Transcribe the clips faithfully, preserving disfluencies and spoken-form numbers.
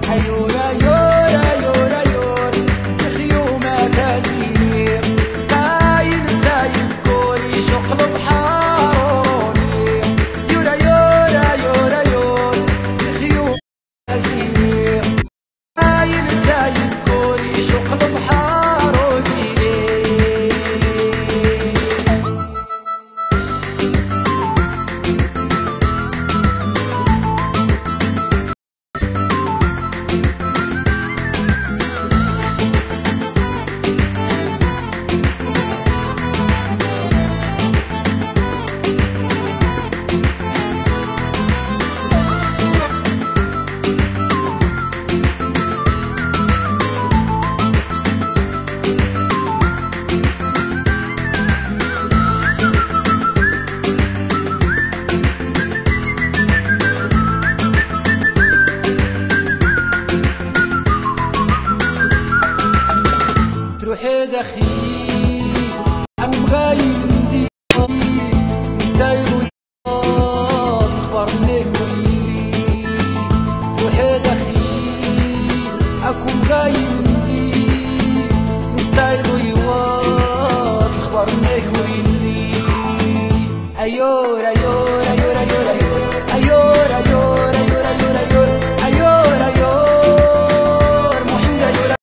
تروحي دخيل عم غايب دايرو اخبار منك ولي تروحي دخيل اكون غايب دايرو يوار اخبار منك ولي ايور ايور ايور ايور ايور ايور ايور ايور ايور ايور ايور محمد ايور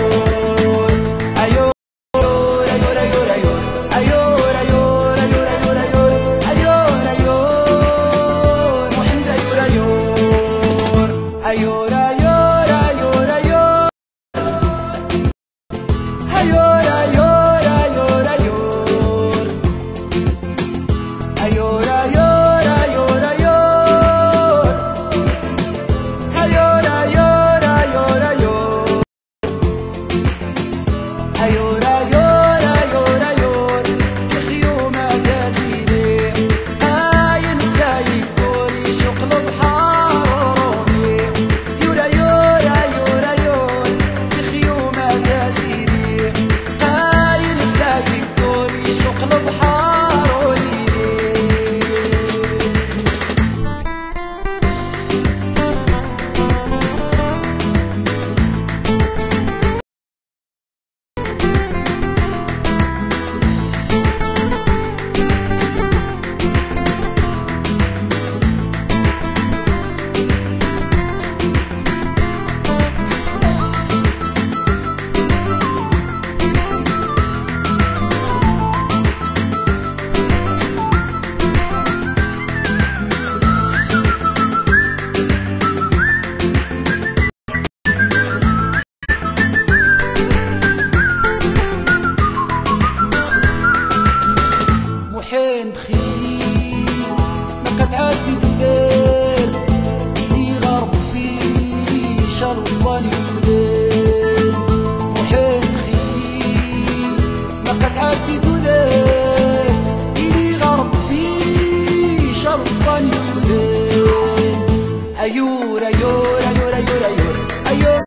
محين بخير ما كتعدي تدير اللي غربي شر صواني ودين محين بخير ما كتعدي تدير اللي غربي شر صواني ودين ايور ايور ايور ايور ايور ايور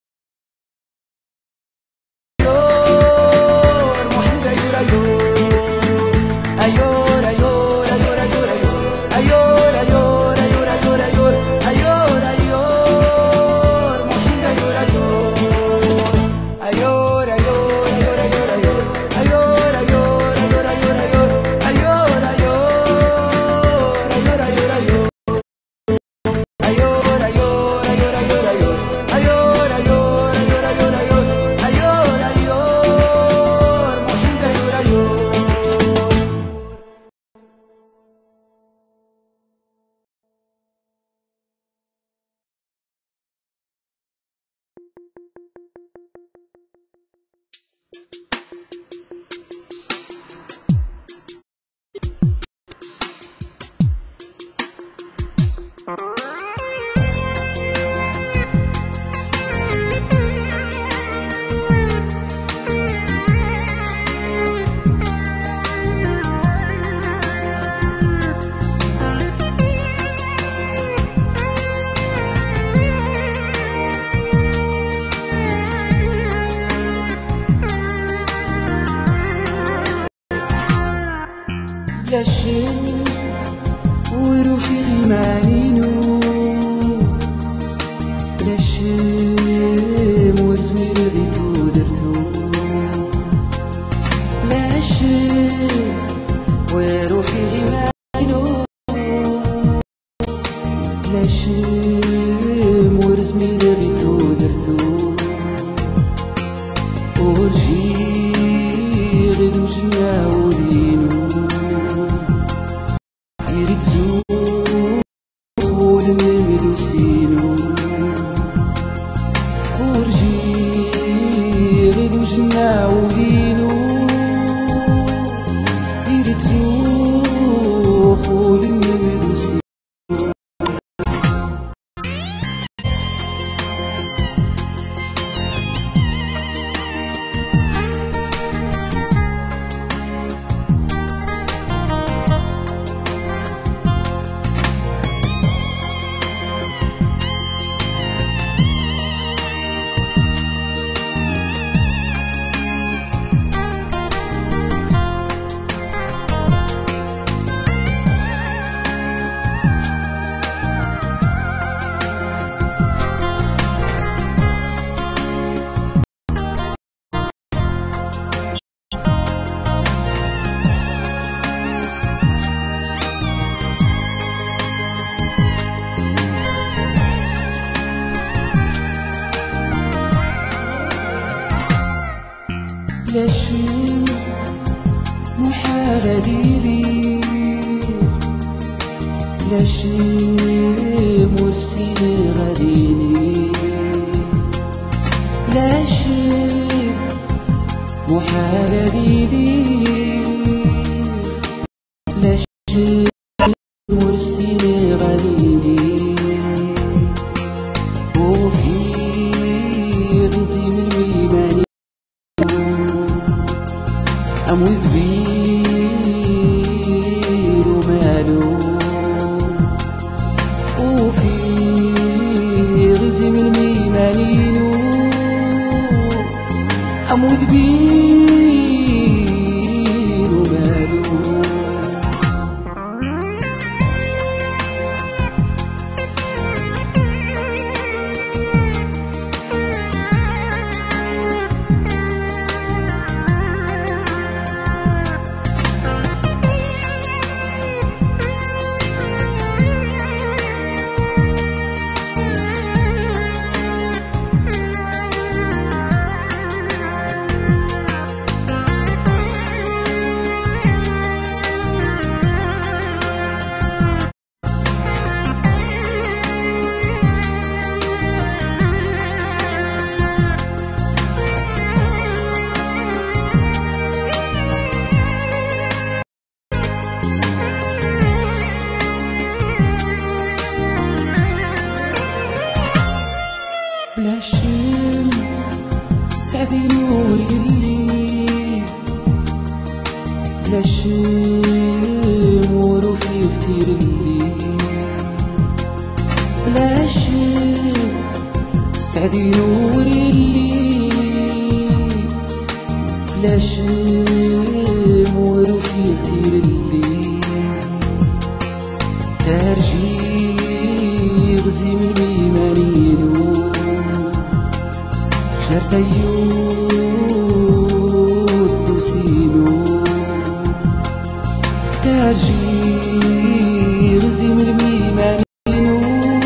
لاشين وروحي غيمانينو لاشين لاشم محال ديري لاشم ورسيني غاديني لاشم محال ديري لاشم ورسيني غاديني وفي رزي من ويماني أموت بير ومالو وفي رزي من ويمانينو أموت بير ومالو بلا شم سعدي نور الليل بلا شم وروحي كتير الليل بلا شم سعدي نور الليل بلا شم وروحي كتير الليل ترجي غزي من ميمانينو شرطيود دوسينو ترجي غزي من ميمانينو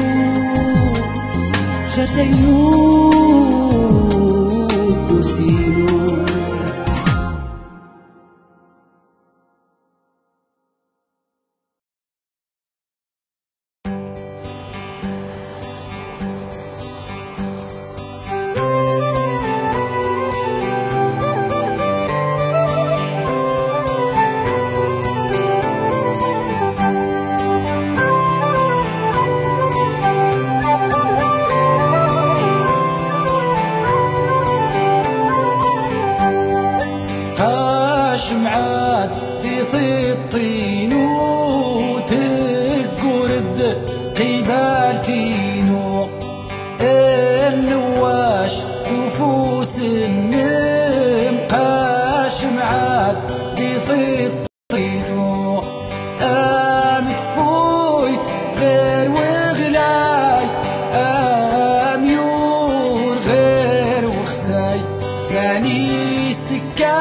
شرطيود دوسينو شمعات في الطينو تقرذ قبالتينو النواش نفوس النم قاشمعات في الطينو ام تفويت غير وغلاي ام يور غير وخساي يعني استكا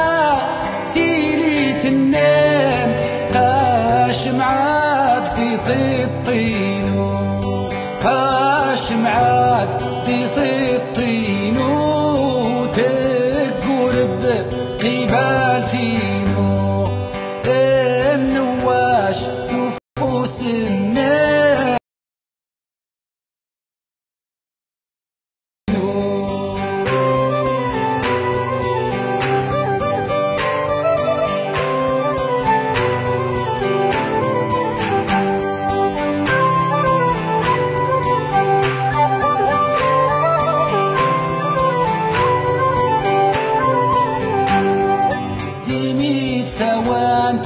تنام قاشمعات في الطينو قاشمعات في الطينو تقرذ قبالتينو النواش نفوس الناس سوان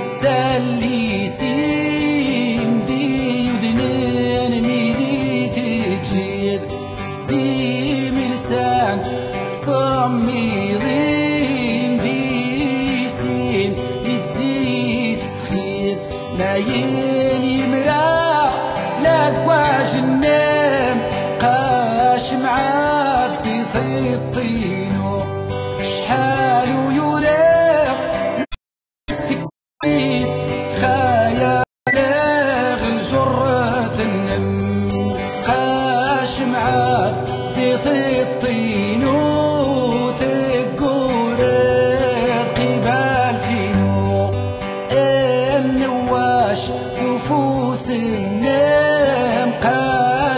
تليسين دي يدنين ميدي تجيد سيم لسان صمي ضين دي سين يزيد سخيد لاين يمرا لاكواج النام قاشمعات في الطينو شحال ويراق خايا لاغل جرة النم قاشمعات في الطينو تقول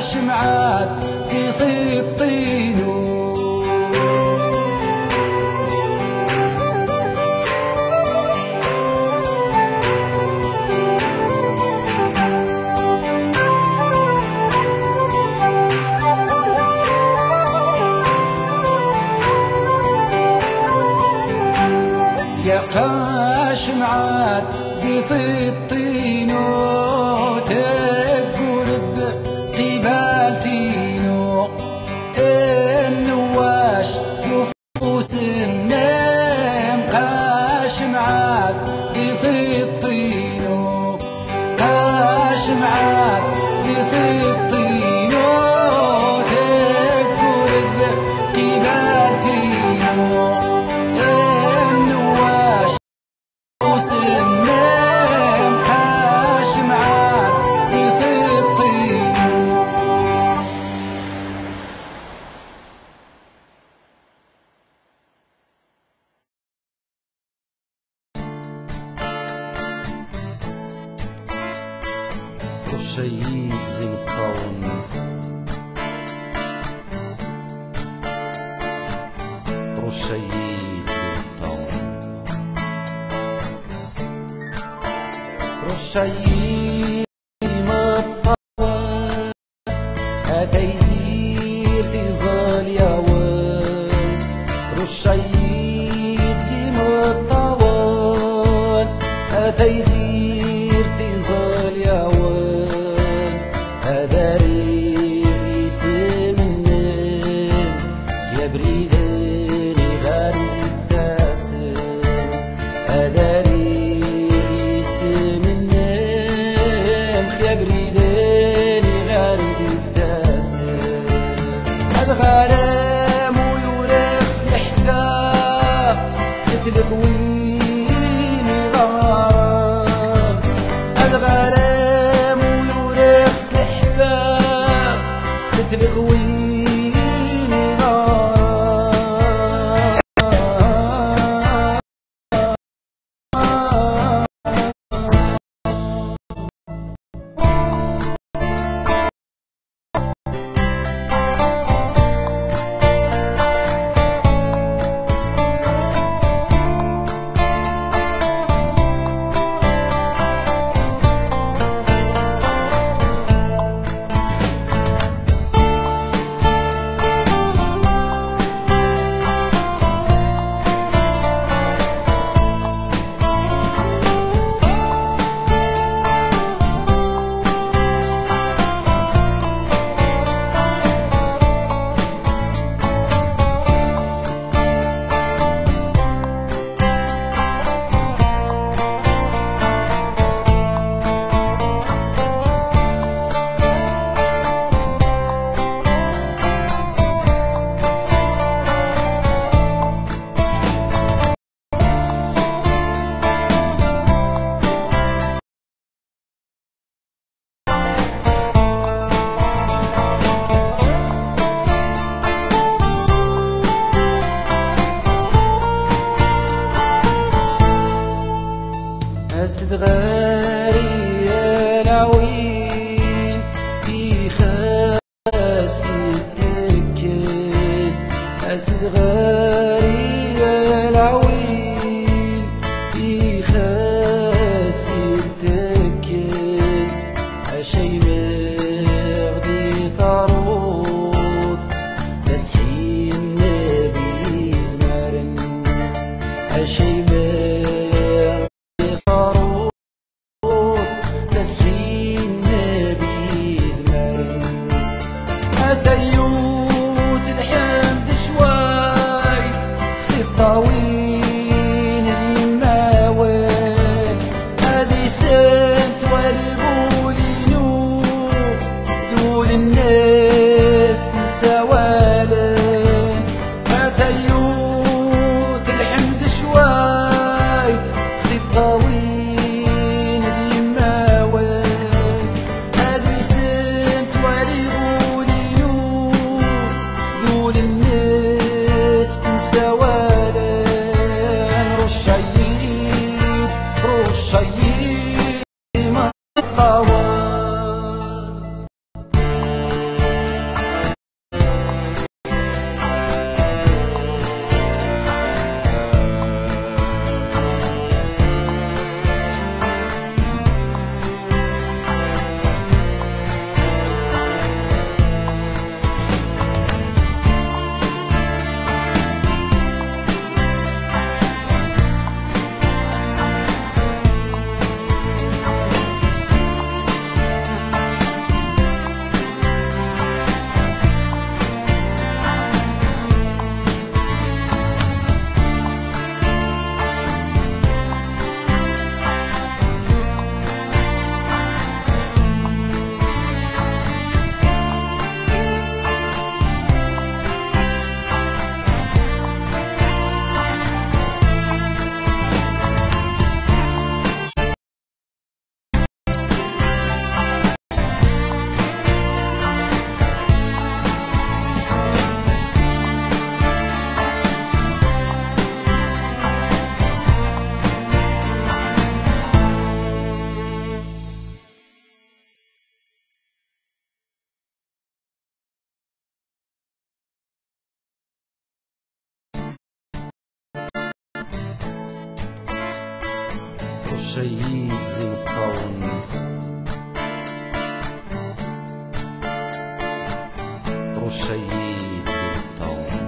شمعات قيث الطينو يا خاشمعات قيث الطينو تقرب قبال تينو النواش يفوس النام خاشمعات قيث الطينو خاشمعات قيث الطينو تقرب قبال تينو الشهيد زين الطاون الشهيد زين الطاون الشهيد مطاون هذا يزير تظل يا وين الشهيد زين الطاون هذا يزير تظل يا وين الغرام ويورث الحفا مثل خوين غرام الغرام ويورث الحفا مثل خوين غرام أسد غاري العوين في خاس التكل أسد غاري العوين في خاس التكل أشي مغدي ثروت تسحي النبي مرن أشي تيوت الحمد شوي في الطويل الماوين هذه سنت والبولينو دول الناس مساوالين تيوت الحمد شوي في الطويل الماوين هذه سنت والبولينو دول الناس رشيد زين الطاون رشيد زين الطاون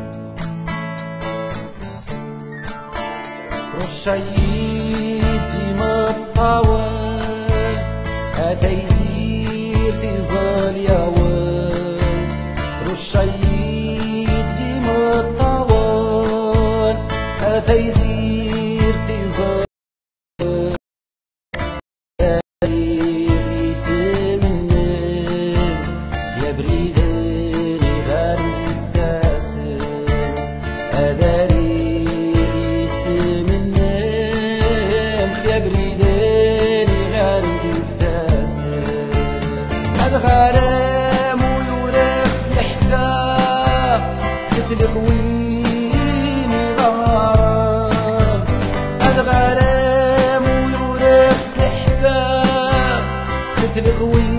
رشيد زين الطاون هذا يزير تيزال يا وان رشيد زين الطاون هذا يزير تيزال الغرام ويورث الحفا مثل خويني ضرام الغرام ويورث الحفا مثل خويني